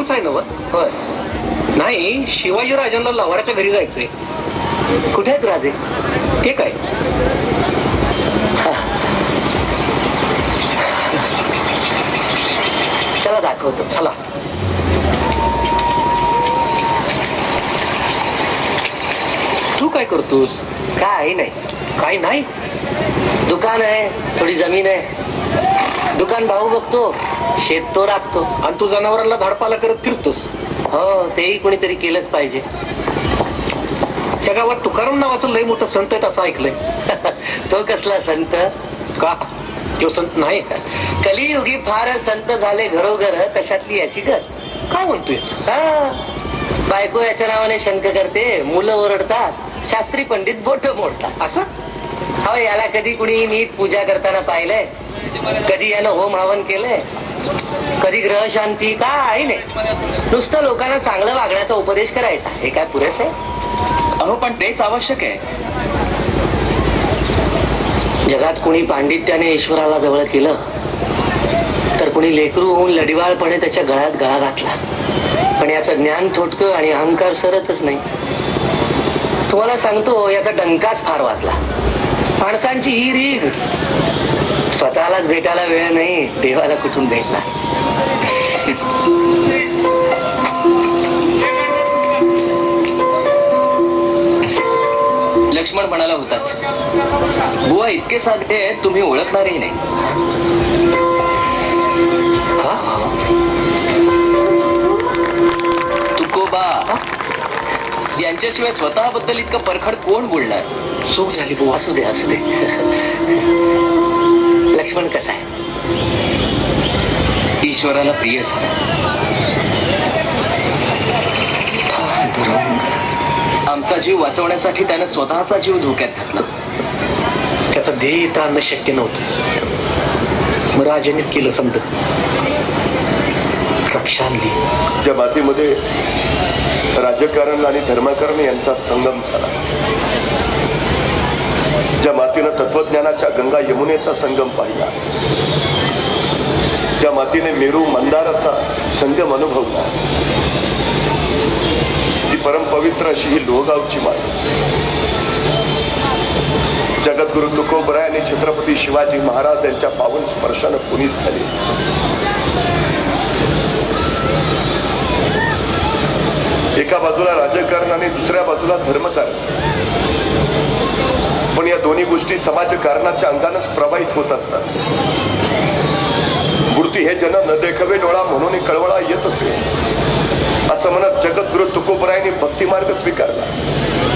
सुरूच आहे ना? होय. नाही, शिवाजी राजांना लवाराच्या घरी जायचंय. कुठे आहेत राजे? ते काय? चला दाखवतो. चला. तू काय करतोस? काही नाही. काय नाही? दुकान आहे, थोडी जमीन आहे. दुकान भाऊ बघतो, शेत तो राखतो. आणि तू जनावरांना झाडपाला करत फिरतोस? हो, तेही कोणीतरी केलंच पाहिजे. त्या गावात तुकाराम नावाचं लय मोठं संत आहेत असं ऐकलंय. तो कसला संत? का? तो संत नाही का? कलियुगी फार संत झाले घरोघर, कशातली याची घर. काय म्हणतोयस? बायको याच्या नावाने शंक करते, मुलं ओरडतात, शास्त्री पंडित बोट मोडतात. असं? हो, याला कधी कुणी नीट पूजा करताना पाहिलंय? कधी यानं होम हवन केलंय? कधी ग्रह शांती? काय नाही. नुसतं लोकांना चांगलं वागण्याचा उपदेश करायचा. हे काय पुरेसे? अहो, पण तेच आवश्यक आहे. जगात कुणी पांडित्याने ईश्वराला जवळ केलं, तर कुणी लेकरू होऊन लढिवाळपणे त्याच्या गळ्यात गळा घातला. पण याचं ज्ञान थोडकं आणि अहंकार सरतच नाही. तुम्हाला सांगतो, याचा डंकाच फार वाजला. माणसांची ही रीग, स्वतःलाच भेटायला वेळ नाही, देवाला कुठून भेटणार? लक्ष्मण म्हणाला होताच, बुवा इतके साधे आहेत, तुम्ही ओळखणारही नाही. तुकोबा यांच्याशिवाय स्वतःबद्दल इतकं परखड कोण बोलणार? चूक झाली बुवा. असू दे असू दे. लक्ष्मण कसा आहे? ईश्वराला प्रिय झाला. आमचा जीव वाचवण्यासाठी त्यानं स्वतःचा जीव धोक्यात घातला. त्याचं ध्येय इथं आणणं शक्य नव्हतं. मग राजाने केलं समज. रक्षा आणली. ज्या मातीमध्ये राजकारण आणि धर्मकरण यांचा संगम झाला, ज्या मातीनं तत्वज्ञानाच्या गंगा यमुनेचा संगम पाहिला, ज्या मातीने मेरू मंदाराचा संगम अनुभवला, ती परमपवित्र अशी ही लोहगावची माती. जगद्गुरु तुकोबराय आणि छत्रपती शिवाजी महाराज यांच्या पावन स्पर्शानं पुनीत झाली. एका बाजूला राजकारण आणि दुसऱ्या बाजूला धर्मकारण. पण या दोन्ही गोष्टी समाजकारणाच्या अंगानंच प्रवाहित होत असतात. मूर्ती हे जन न देखवे डोळा म्हणून कळवळा येत असे, असं म्हणत जगद्गुरु तुकोबरायांनी भक्तिमार्ग स्वीकारला.